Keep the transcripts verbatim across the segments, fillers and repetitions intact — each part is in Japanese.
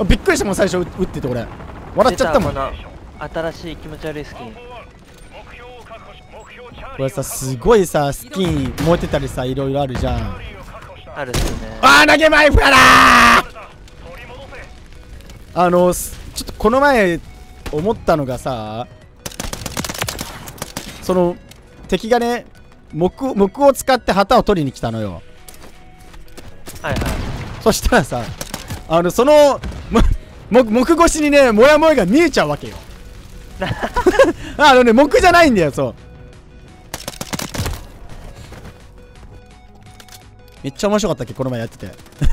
びっくりしたもん最初撃ってて俺笑っちゃったもん。 新しい気持ち悪いスキン。 これさすごいさスキン燃えてたりさいろいろあるじゃん。 あるっすよね。 あー投げマイフやなー。あのちょっとこの前思ったのがさ、その敵がね木木を使って旗を取りに来たのよ。 はいはい。 そしたらさあのその木木越しにねモヤモヤが見えちゃうわけよあのね木じゃないんだよ。そうめっちゃ面白かったっけこの前やってて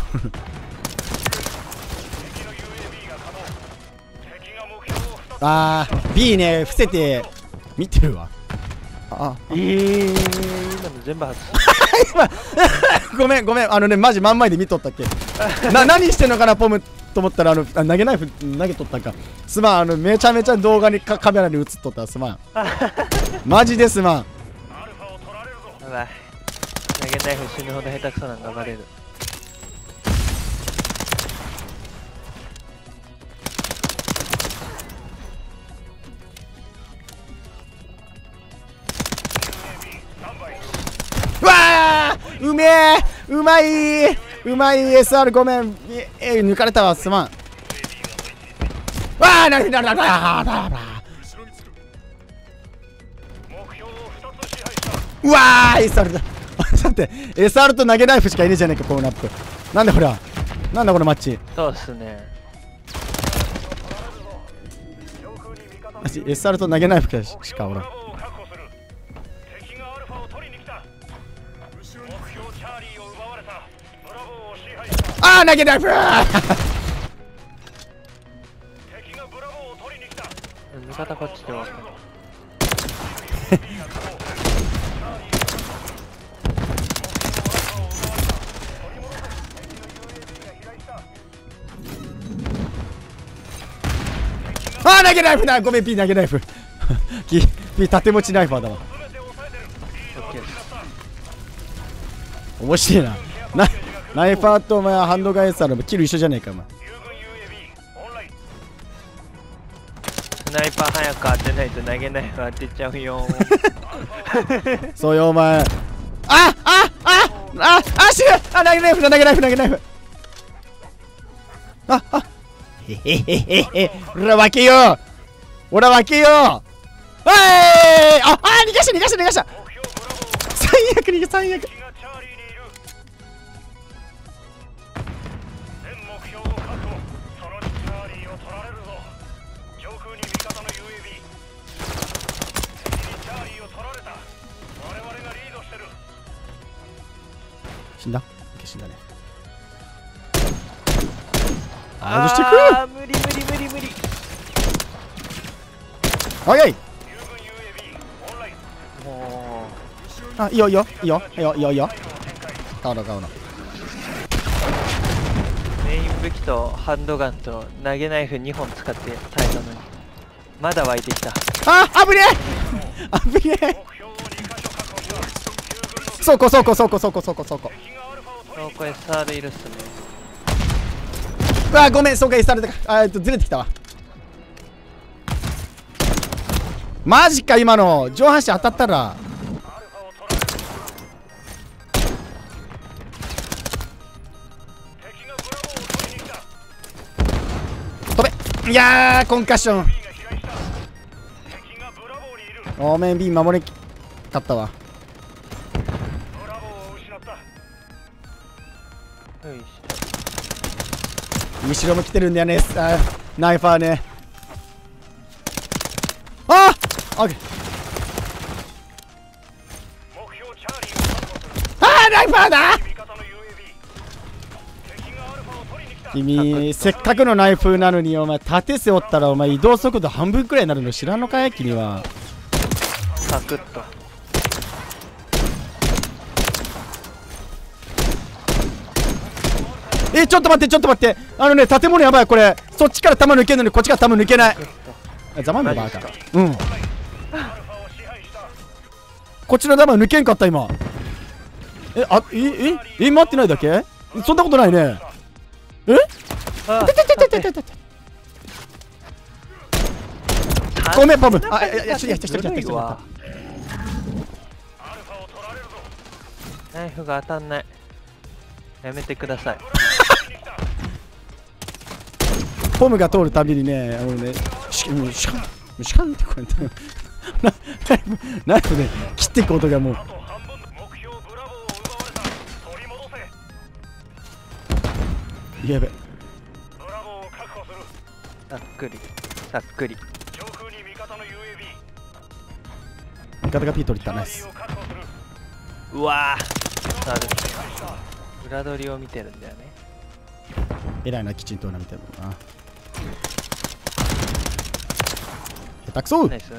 あー B ね伏せて見てるわ。あえー、今の全部外す今ごめんごめんあのねマジ真ん前で見とったっけな何してんのかなポムと思ったらあのあ投げナイフ投げとったんか。すまんあのめちゃめちゃ動画にかカメラに映っとったすまんマジですまん。 やばい投げナイフ死ぬほど下手くそなんがバレる。 うわーうめえうまいうまい エスアール ごめんええ抜かれたわすまん。わあなるなるなるなるなるうわー エスアール だだって エスアール と投げナイフしかいねえじゃねえかこのナップ。なんだこれはなんだこのマッチ。 そうっすね。 マジ エスアール と投げナイフしかおらん。あー投げナイフ味方こっちで分かるあー投げナイフだごめん P 投げナイフP 縦持ちナイファーだわ。面白いななナイファーとお前ハンドガン エスアール もキル一緒じゃねえかお前。 スナイパー早く当てないと投げナイフ当てちゃうよそうよお前。あああああ死ぬあ投げナイフだ投げナイフ投げナイフああへへへへへ俺ら分けよう俺ら分けようおいああ逃がした逃がした逃がした最悪逃げ最悪死んだ死んだね。ああしてくあー無理無理無理無理。 オッケもーあいいよいいよいいよいいよいいよいいよ買うの買うの。 うメイン武器とハンドガンと投げナイフにほん使って耐えたのにまだ湧いてきた。 ああぶねえあぶねえそうこそうこそうこそうこそうこそうこそうこ エスアール いるっすね。 うわごめんそうか エスアール だかあえっとずれてきたわ。マジか今の上半身当たったら飛べいやーコンカッションおめん B 守れかったわ。後ろも来てるんだよねあナイファーね。ああオッケーあーナイファーだ君せっかくのナイフなのにお前盾背負ったらお前移動速度半分くらいになるの知らんのかい君は。 サクッとえちょっと待ってちょっと待ってあのね建物やばいこれそっちから弾抜けるのにこっちから弾抜けない。ざまんのバカうんこっちの弾抜けんかった今。えあえええ待ってないだけそんなことないね。えあてててててててごめんボム。あ、いやいや、ちょっとやってちょっとやってちょっとやって。 ナイフが当たんない。やめてください。 ボムが通るたびにね、あのね、シュシャンシャンってこうやってナイフで切っていく音がもう。やべ。 さっくりさっくり。 味方がピー取りった。ナイス。 うわー、ある裏取りを見てるんだよね。 偉いな、きちんとな見てるもんな。下手くそ。 ナイス。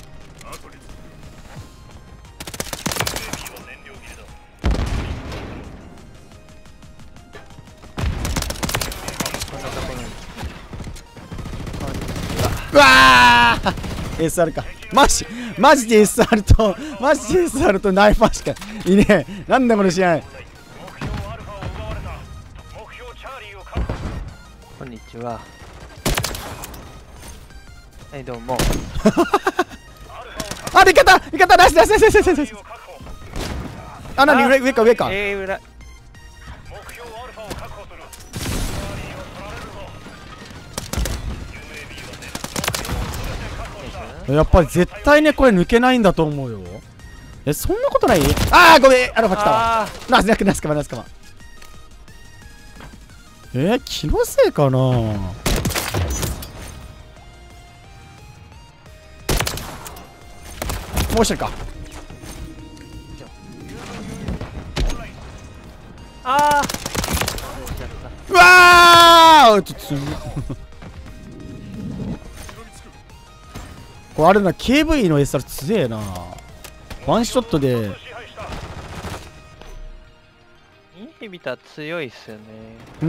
うわー エスアール か。マジマジで エスアール とマジで エスアール とナイファーしかいねえ。なんだこの試合。 こんにちは。はいどうも。 あ、味方味方ナイスナイスナイスナイスナイス。あ、なに上上か上か。 えー、裏。 やっぱり絶対ねこれ抜けないんだと思うよ。え、そんなことない？あーごめん、アルファ来たわ。ナイスナイスナイスカマナイスカマ。えー、気のせいかな。もう一人か。 あーうわーちょっとこれあれな、ケーブイ の エスアール 強えな。ワンショットでインヒビター強いっすよね。 うん。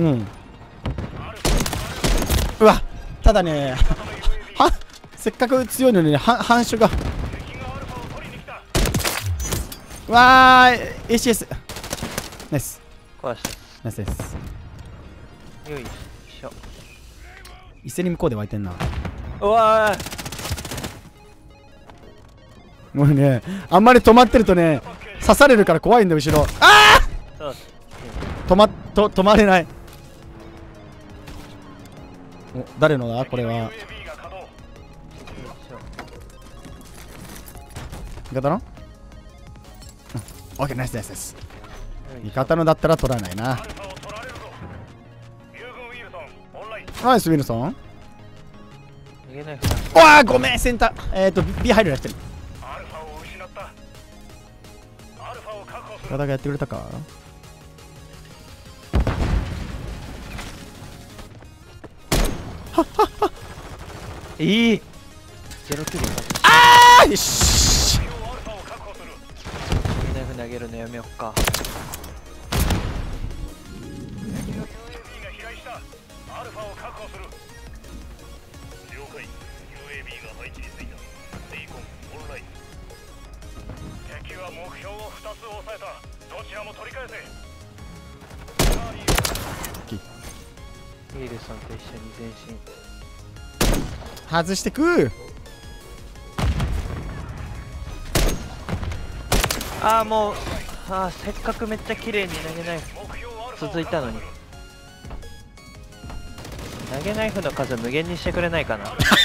うわ、ただねはせっかく強いのにね、は反射が。うわー エーシーエス ナイス壊した。 ナイスです。 よいしょ。 一斉に向こうで湧いてんな。 うわー、 もうね、あんまり止まってるとね刺されるから怖いんだ後ろ。ああ止まっと止まれない。お、誰のだこれは。味方のオッケーナイスナイスです。味方のだったら取らないな。ナイスウィルソン。おわーごめんセンター。えっと B 入るやつ。体がやってくれたか。はっはっはいいゼロキル。あーよし。 ナイフ投げるのやめよっか。 目標をふたつ抑えた。どちらも取り返せ。 ウィルソンと一緒に前進。 外してく。 ああもうああせっかくめっちゃ綺麗に投げナイフ続いたのに。投げナイフの数無限にしてくれないかな。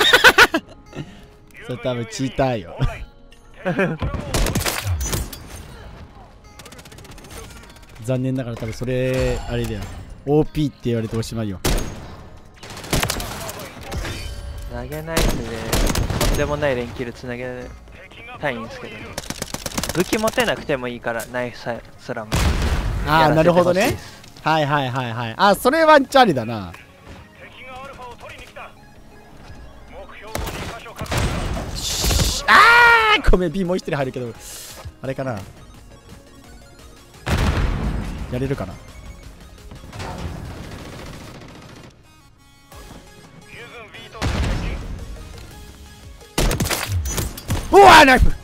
それ多分チーターよ。残念ながら多分それあれだよ。 オーピー って言われておしまいよ。 投げナイフでとんでもない連キルつなげたいんですけど、武器持てなくてもいいからナイフさすらも。 ああなるほどね。はいはいはいはい。あ、それはチャリだな。あーごめん B もう一人入るけどあれかな、やれるかな。うわーナイフ。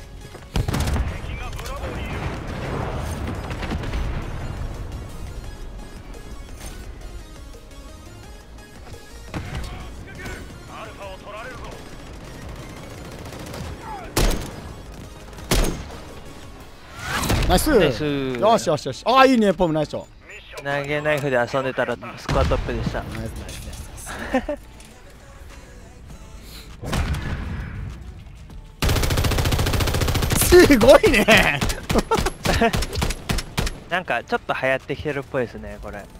ナイスナイスよしよしよし。ああいいねポムナイスショ投げナイフで遊んでたらスコアトップでした。 ナイスナイスナイスすごいねなんかちょっと流行ってきてるっぽいですねこれ。